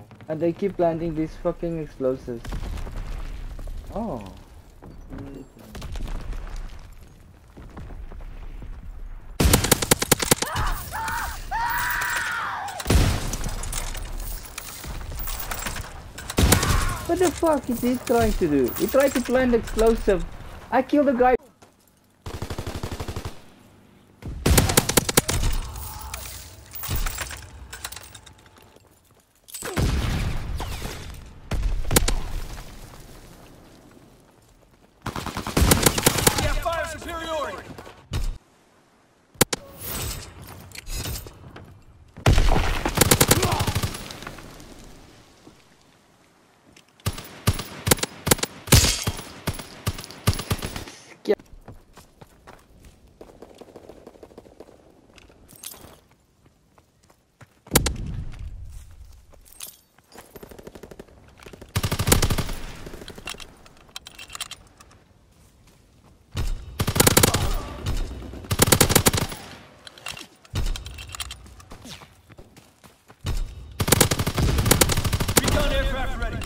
And they keep planting these fucking explosives. Oh. What the fuck is he trying to do? He tried to plant explosive. I killed the guy. Superiority! Recon aircraft ready.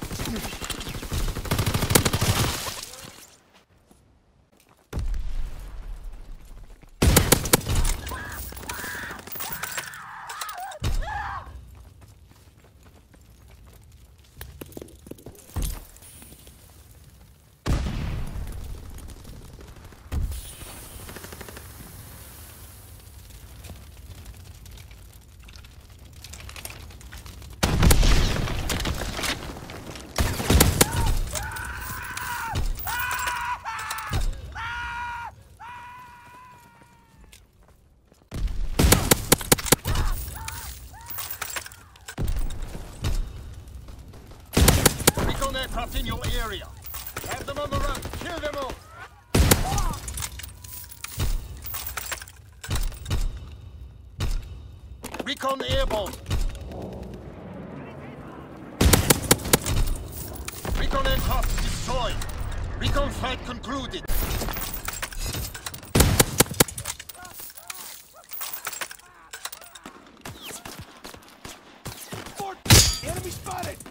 Recon aircraft in your area. Have them on the run. Kill them all. Recon airborne. Recon aircraft destroyed. Recon flight concluded. Enemy spotted!